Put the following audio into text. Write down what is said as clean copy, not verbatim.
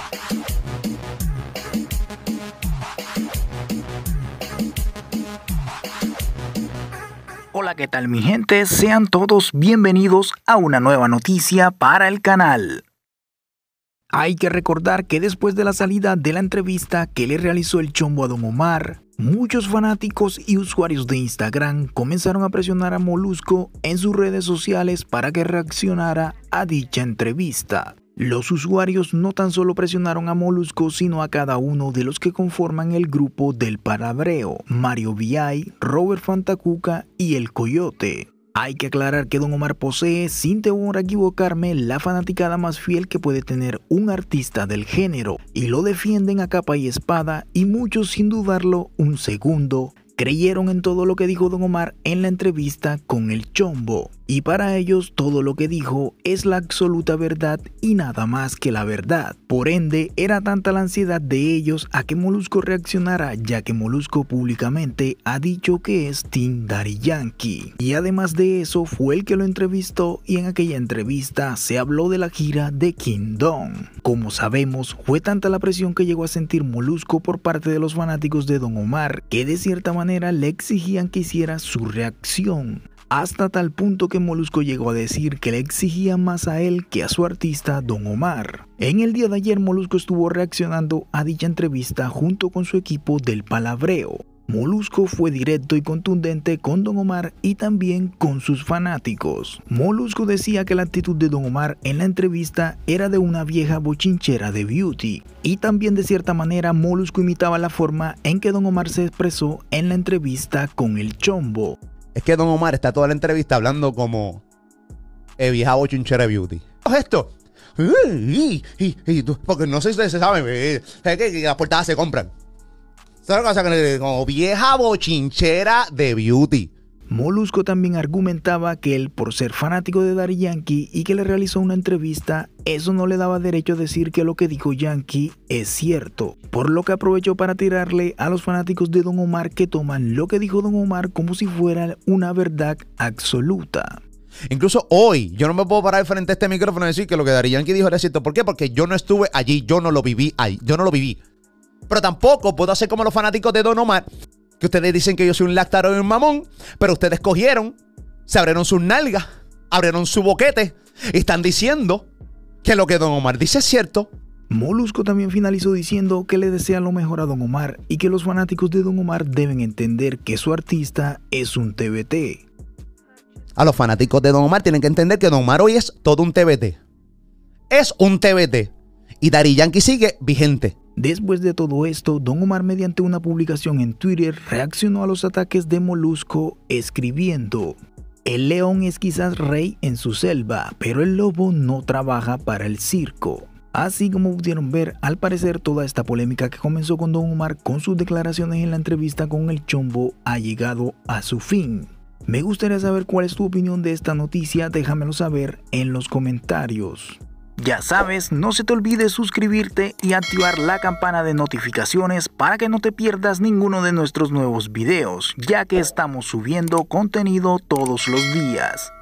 Hola, ¿qué tal mi gente? Sean todos bienvenidos a una nueva noticia para el canal. Hay que recordar que después de la salida de la entrevista que le realizó el Chombo a Don Omar, muchos fanáticos y usuarios de Instagram comenzaron a presionar a Molusco en sus redes sociales para que reaccionara a dicha entrevista. Los usuarios no tan solo presionaron a Molusco, sino a cada uno de los que conforman el grupo del Palabreo: Mario VI, Robert Fantacuca y El Coyote. Hay que aclarar que Don Omar posee, sin temor a equivocarme, la fanaticada más fiel que puede tener un artista del género, y lo defienden a capa y espada, y muchos, sin dudarlo un segundo, creyeron en todo lo que dijo Don Omar en la entrevista con el Chombo. Y para ellos todo lo que dijo es la absoluta verdad y nada más que la verdad. Por ende, era tanta la ansiedad de ellos a que Molusco reaccionara, ya que Molusco públicamente ha dicho que es Team Daddy Yankee. Y además de eso, fue el que lo entrevistó, y en aquella entrevista se habló de la gira de Kingdom. Como sabemos, fue tanta la presión que llegó a sentir Molusco por parte de los fanáticos de Don Omar, que de cierta manera le exigían que hiciera su reacción. Hasta tal punto que Molusco llegó a decir que le exigía más a él que a su artista Don Omar. En el día de ayer, Molusco estuvo reaccionando a dicha entrevista junto con su equipo del Palabreo. Molusco fue directo y contundente con Don Omar y también con sus fanáticos. Molusco decía que la actitud de Don Omar en la entrevista era de una vieja bochinchera de Beauty. Y también de cierta manera Molusco imitaba la forma en que Don Omar se expresó en la entrevista con el Chombo. Es que Don Omar está toda la entrevista hablando como vieja bochinchera de Beauty. Esto. Porque no sé si ustedes saben que las portadas se compran. Como vieja bochinchera de Beauty. Molusco también argumentaba que él, por ser fanático de Daddy Yankee y que le realizó una entrevista, eso no le daba derecho a decir que lo que dijo Yankee es cierto, por lo que aprovechó para tirarle a los fanáticos de Don Omar, que toman lo que dijo Don Omar como si fuera una verdad absoluta. Incluso hoy yo no me puedo parar frente a este micrófono y decir que lo que Daddy Yankee dijo era cierto. ¿Por qué? Porque yo no estuve allí, yo no lo viví ahí, yo no lo viví. Pero tampoco puedo hacer como los fanáticos de Don Omar, que ustedes dicen que yo soy un lactaro y un mamón, pero ustedes cogieron, se abrieron sus nalgas, abrieron su boquete y están diciendo que lo que Don Omar dice es cierto. Molusco también finalizó diciendo que le desea lo mejor a Don Omar y que los fanáticos de Don Omar deben entender que su artista es un TBT. A los fanáticos de Don Omar tienen que entender que Don Omar hoy es todo un TBT. Es un TBT. Y Daddy Yankee sigue vigente. Después de todo esto, Don Omar, mediante una publicación en Twitter, reaccionó a los ataques de Molusco escribiendo: el león es quizás rey en su selva, pero el lobo no trabaja para el circo. Así como pudieron ver, al parecer toda esta polémica que comenzó con Don Omar con sus declaraciones en la entrevista con el Chombo ha llegado a su fin. Me gustaría saber cuál es tu opinión de esta noticia, déjamelo saber en los comentarios. Ya sabes, no se te olvide suscribirte y activar la campana de notificaciones para que no te pierdas ninguno de nuestros nuevos videos, ya que estamos subiendo contenido todos los días.